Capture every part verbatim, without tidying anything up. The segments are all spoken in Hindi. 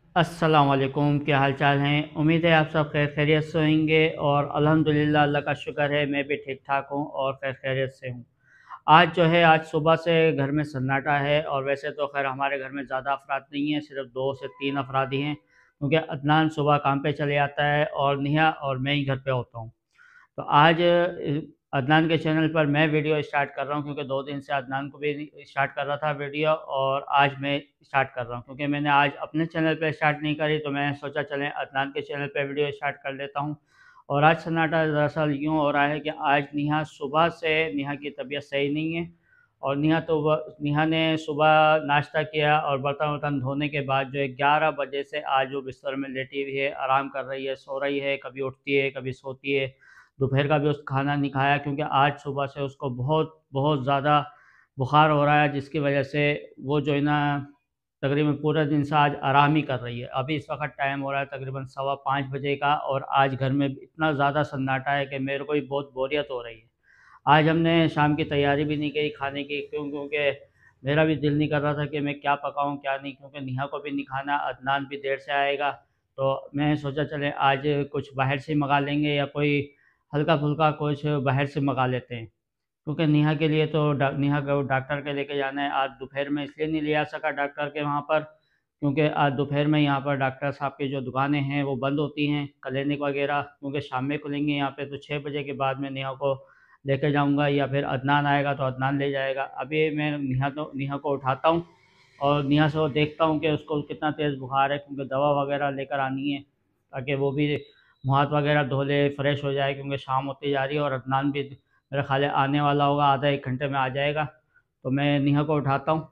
अस्सलाम वालेकुम, क्या हाल चाल हैं। उम्मीद है आप सब खैर खैरियत से होंगे और अल्हम्दुलिल्लाह अल्लाह का शुक्र है मैं भी ठीक ठाक हूँ और खैर खैरियत से हूँ। आज जो है आज सुबह से घर में सन्नाटा है और वैसे तो खैर हमारे घर में ज़्यादा अफराद नहीं हैं, सिर्फ दो से तीन अफराद ही हैं क्योंकि अदनान सुबह काम पे चले जाता है और निहा और मैं ही घर पे होता हूँ। तो आज अ, अदनान के चैनल पर मैं वीडियो स्टार्ट कर रहा हूँ क्योंकि दो दिन से अदनान को भी स्टार्ट कर रहा था वीडियो और आज मैं स्टार्ट कर रहा हूँ क्योंकि मैंने आज अपने चैनल पे स्टार्ट नहीं करी तो मैं सोचा चलें अदनान के चैनल पे वीडियो स्टार्ट कर लेता हूँ। और आज सन्नाटा दरअसल यूँ हो रहा है कि आज नेहा सुबह से नेहा की तबीयत सही नहीं है और नेहा तो वह नेहा ने सुबह नाश्ता किया और बर्तन वर्तन धोने के बाद जो है ग्यारह बजे से आज वो बिस्तर में लेटी हुई है, आराम कर रही है, सो रही है, कभी उठती है, कभी सोती है। दोपहर का भी उस खाना नहीं खाया क्योंकि आज सुबह से उसको बहुत बहुत ज़्यादा बुखार हो रहा है जिसकी वजह से वो जो है ना तकरीबन पूरे दिन से आज आराम ही कर रही है। अभी इस वक्त टाइम हो रहा है तकरीबन सवा पाँच बजे का और आज घर में इतना ज़्यादा सन्नाटा है कि मेरे को भी बहुत बोरियत हो रही है। आज हमने शाम की तैयारी भी नहीं की खाने की क्यों क्योंकि मेरा भी दिल नहीं कर रहा था कि मैं क्या पकाऊं क्या नहीं क्योंकि नेहा को भी नहीं खाना, अदनान भी देर से आएगा। तो मैं सोचा चले आज कुछ बाहर से मंगा लेंगे या कोई हल्का-फुल्का कुछ बाहर से मंगा लेते हैं। क्योंकि नेहा के लिए तो डा नेहा को डॉक्टर के लेके जाना है। आज दोपहर में इसलिए नहीं ले जा सका डॉक्टर के वहाँ पर क्योंकि आज दोपहर में यहाँ पर डॉक्टर साहब की जो दुकानें हैं वो बंद होती हैं, क्लिनिक वगैरह क्योंकि शाम में खुलेंगी यहाँ पे। तो छह बजे के बाद मैं नेहा को लेके जाऊँगा या फिर अदनान आएगा तो अदनान ले जाएगा। अभी मैं नेहा तो नेहा को उठाता हूँ और नेहा से वो देखता हूँ कि उसको कितना तेज़ बुखार है क्योंकि दवा वगैरह लेकर आनी है ताकि वो भी मुँह हाथ वगैरह धो ले, फ्रेश हो जाए क्योंकि शाम होती जा रही है और अदनान भी मेरा ख़्याल है आने वाला होगा, आधा एक घंटे में आ जाएगा। तो मैं नेहा को उठाता हूँ।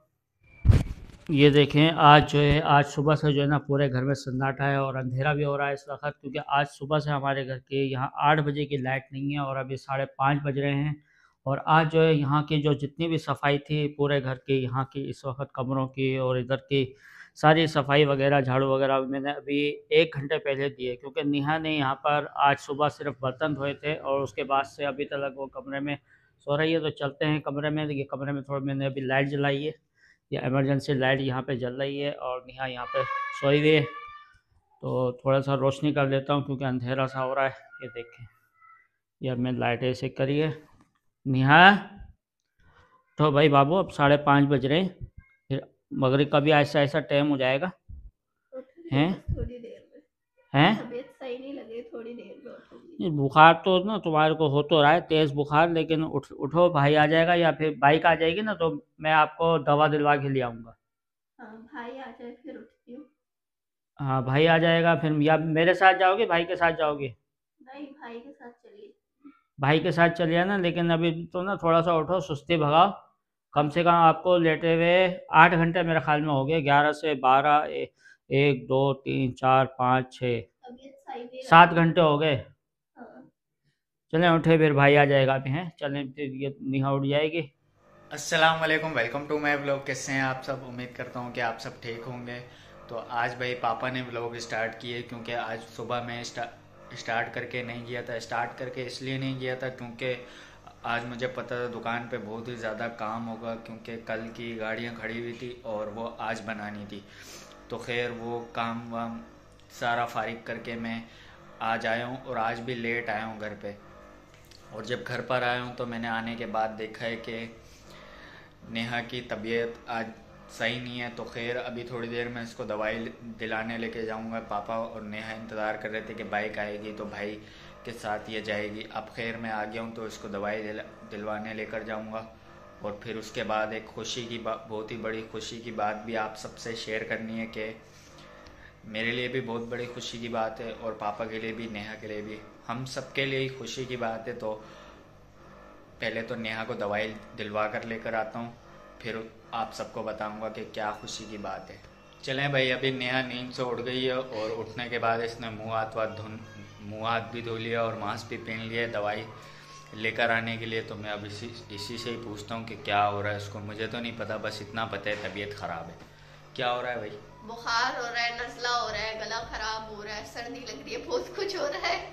ये देखें आज जो है आज सुबह से जो है ना पूरे घर में सन्नाटा है और अंधेरा भी हो रहा है इस वक्त क्योंकि आज सुबह से हमारे घर के यहाँ आठ बजे की लाइट नहीं है और अभी साढ़े पाँच बज रहे हैं। और आज जो है यहाँ की जो जितनी भी सफाई थी पूरे घर की, यहाँ की इस वक्त कमरों की और इधर की सारी सफाई वगैरह झाड़ू वगैरह मैंने अभी एक घंटे पहले दिए क्योंकि नेहा ने यहाँ पर आज सुबह सिर्फ बर्तन धोए थे और उसके बाद से अभी तक वो कमरे में सो रही है। तो चलते हैं कमरे में। ये कमरे में थोड़ा मैंने अभी लाइट जलाई है, या इमरजेंसी लाइट यहाँ पे जल रही है और नेहा यहाँ पे सोई हुई है। तो थोड़ा सा रोशनी कर लेता हूँ क्योंकि अंधेरा सा हो रहा है। ये देखें, ये अब मैं लाइट ऐसे करी है। नेहा तो भाई बाबू अब साढ़े पाँच बज रहे हैं, फिर मगरिब का भी ऐसा ऐसा टाइम हो जाएगा। हैं थोड़ी देर में हैं तबीयत सही नहीं लगे, थोड़ी देर में उठूंगी। ये बुखार तो ना तुम्हारे को हो तो रहा है तेज़ बुखार, लेकिन उठ उठो, भाई आ जाएगा या फिर बाइक आ जाएगी ना तो मैं आपको दवा दिलवा के ले आऊँगा। हाँ, भाई आ जाए फिर उठती हूँ। हाँ भाई आ जाएगा फिर, या मेरे साथ जाओगे भाई के साथ जाओगे? नहीं, भाई के साथ चलिए। भाई के साथ चलिए ना, लेकिन अभी तो ना थोड़ा सा उठो, सुस्ती भगाओ। कम से कम आपको लेटे हुए आठ घंटे मेरे ख्याल में हो गए, ग्यारह से बारह, ए, एक दो तीन चार पाँच छः तबीयत सही नहीं लग सात रही है। घंटे हो गए। हाँ। चलें उठे, फिर भाई आ जाएगा अभी। हैं चलें, फिर ये निहा उठ जाएगी। अस्सलाम वालेकुम, वेलकम टू माय व्लॉग। कैसे हैं आप सब? उम्मीद करता हूँ कि आप सब ठीक होंगे। तो आज भाई पापा ने व्लॉग स्टार्ट किए क्योंकि आज सुबह मैं स्टा, स्टार्ट करके नहीं गया था। स्टार्ट करके इसलिए नहीं गया था क्योंकि आज मुझे पता था दुकान पे बहुत ही ज़्यादा काम होगा क्योंकि कल की गाड़ियाँ खड़ी हुई थी और वो आज बनानी थी। तो खैर वो काम वाम सारा फारिग करके मैं आज आया हूँ और आज भी लेट आया हूँ घर पे। और जब घर पर आया हूँ तो मैंने आने के बाद देखा है कि नेहा की तबीयत आज सही नहीं है। तो खैर अभी थोड़ी देर में इसको दवाई दिलाने लेके जाऊंगा। पापा और नेहा इंतज़ार कर रहे थे कि बाइक आएगी तो भाई के साथ ये जाएगी। अब खैर मैं आ गया हूँ तो इसको दवाई दिला दिलवाने लेकर जाऊंगा। और फिर उसके बाद एक खुशी की बात, बहुत ही बड़ी खुशी की बात भी आप सबसे शेयर करनी है कि मेरे लिए भी बहुत बड़ी खुशी की बात है और पापा के लिए भी, नेहा के लिए भी, हम सबके लिए ही खुशी की बात है। तो पहले तो नेहा को दवाई दिलवा कर लेकर आता हूँ, फिर आप सबको बताऊंगा कि क्या खुशी की बात है। चलें भाई, अभी नेहा नींद से उठ गई है और उठने के बाद इसने मुंह हाथ वाथ धुन मुँह हाथ भी धो लिया और मास्क भी पहन लिया है दवाई लेकर आने के लिए। तो मैं अब इसी इसी से ही पूछता हूँ कि क्या हो रहा है इसको। मुझे तो नहीं पता, बस इतना पता है तबीयत ख़राब है। क्या हो रहा है भाई? बुखार हो रहा है, नज़ला हो रहा है, गला खराब हो रहा है, सर्दी लग रही है, बहुत कुछ हो रहा है।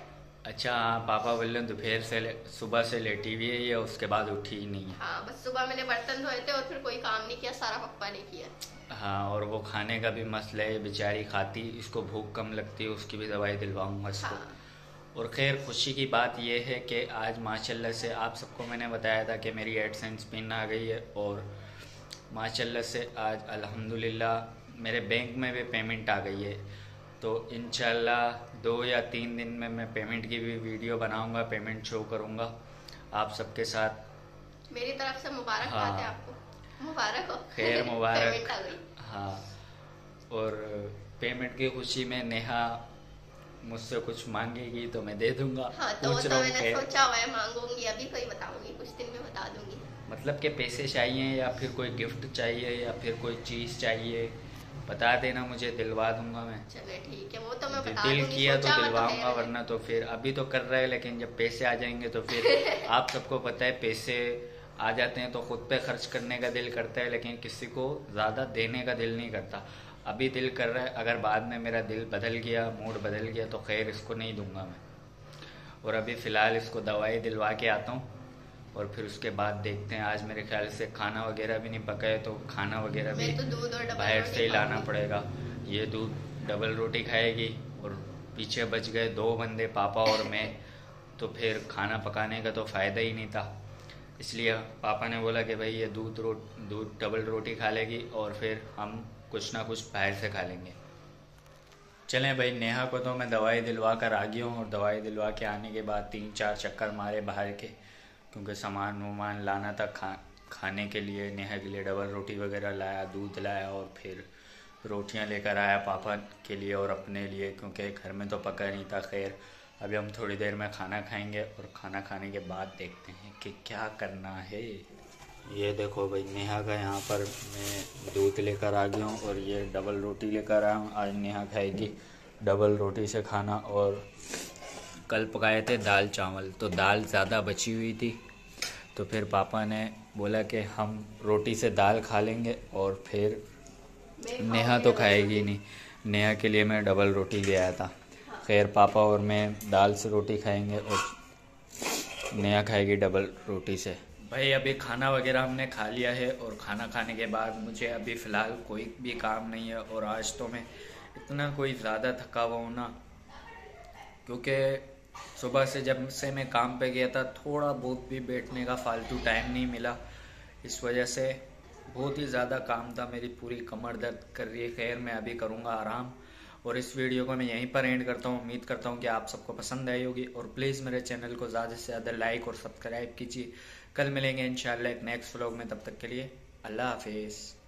अच्छा हाँ, पापा बोल रहे हैं दोपहर से ले- सुबह से लेटी हुई है ये, उसके बाद उठी ही नहीं है। हाँ बस सुबह मैंने बर्तन धोए थे और फिर कोई काम नहीं किया, सारा पप्पा ने किया। हाँ, और वो खाने का भी मसला है, बेचारी खाती, इसको भूख कम लगती है, उसकी भी दवाई दिलवाऊंगा इसको। हाँ। और खैर खुशी की बात यह है कि आज माशाल्लाह से आप सबको मैंने बताया था कि मेरी एडसेंस पिन आ गई है, और माशाल्लाह से आज अल्हम्दुलिल्लाह मेरे बैंक में भी पेमेंट आ गई है। तो इंशाल्लाह दो या तीन दिन में मैं पेमेंट की भी वीडियो बनाऊंगा, पेमेंट शो करूंगा आप सबके साथ। मेरी तरफ से मुबारक हाँ। बात है आपको, मुबारक हो। खैर मुबारक। पेमेंट आ गई। हाँ, और पेमेंट की खुशी में नेहा मुझसे कुछ मांगेगी तो मैं दे दूंगा। हाँ तो वो पूछ तो रहा हूँ मैंने कि सोचा हुआ है, मांगूंगी, अभी कोई बताऊंगी, कुछ दिन में बता दूंगी। मतलब कि पैसे चाहिए या फिर कोई गिफ्ट चाहिए या फिर कोई चीज़ चाहिए, बता देना, मुझे दिलवा दूंगा मैं। चले ठीक है, वो तो मैं दि- बता दिल दूंगी, किया तो सोचा हुआ तो दिलवाऊंगा, है मैंने। वरना तो फिर अभी तो कर रहे हैं, लेकिन जब पैसे आ जाएंगे तो फिर आप सबको पता है पैसे आ जाते हैं तो खुद पे खर्च करने का दिल करता है, लेकिन किसी को ज़्यादा देने का दिल नहीं करता। अभी दिल कर रहा है, अगर बाद में मेरा दिल बदल गया, मूड बदल गया तो खैर इसको नहीं दूंगा मैं। और अभी फ़िलहाल इसको दवाई दिलवा के आता हूँ और फिर उसके बाद देखते हैं। आज मेरे ख्याल से खाना वगैरह भी नहीं पका है, तो खाना वगैरह भी मैं तो दूध और डबल बाहर रोटी से ही लाना खाऊंगी। पड़ेगा। ये दूध डबल रोटी खाएगी और पीछे बच गए दो बंदे, पापा और मैं, तो फिर खाना पकाने का तो फ़ायदा ही नहीं था। इसलिए पापा ने बोला कि भाई ये दूध रो दूध डबल रोटी खा लेगी और फिर हम कुछ ना कुछ बाहर से खा लेंगे। चलें भाई, नेहा को तो मैं दवाई दिलवा कर आ गया हूँ, और दवाई दिलवा के आने के बाद तीन चार चक्कर मारे बाहर के, क्योंकि सामान वामान लाना था खा खाने के लिए। नेहा के लिए डबल रोटी वगैरह लाया, दूध लाया, और फिर रोटियां लेकर आया पापा के लिए और अपने लिए, क्योंकि घर में तो पका नहीं था। खैर अभी हम थोड़ी देर में खाना खाएंगे और खाना खाने के बाद देखते हैं कि क्या करना है। ये देखो भाई, नेहा का यहाँ पर मैं दूध लेकर आ गया हूँ और ये डबल रोटी लेकर आया हूँ। आज नेहा खाएगी डबल रोटी से खाना, और कल पकाए थे दाल चावल, तो दाल ज़्यादा बची हुई थी, तो फिर पापा ने बोला कि हम रोटी से दाल खा लेंगे और फिर मैं नेहा खाऊंगी तो डबल खाएगी रोटी। नहीं। नेहा के लिए मैं डबल रोटी ले आया था। खैर पापा और मैं दाल से रोटी खाएंगे और नेहा खाएगी डबल रोटी से। भाई अभी खाना वगैरह हमने खा लिया है, और खाना खाने के बाद मुझे अभी फ़िलहाल कोई भी काम नहीं है। और आज तो मैं इतना कोई ज़्यादा थका हुआ हूँ ना, क्योंकि सुबह से जब से मैं काम पे गया था थोड़ा बहुत भी बैठने का फालतू टाइम नहीं मिला, इस वजह से बहुत ही ज़्यादा काम था, मेरी पूरी कमर दर्द कर रही है। खैर मैं अभी करूँगा आराम, और इस वीडियो को मैं यहीं पर एंड करता हूँ। उम्मीद करता हूँ कि आप सबको पसंद आई होगी, और प्लीज़ मेरे चैनल को ज़्यादा से ज़्यादा लाइक और सब्सक्राइब कीजिए। कल मिलेंगे इंशाल्लाह एक नेक्स्ट व्लॉग में, तब तक के लिए अल्लाह हाफिज़।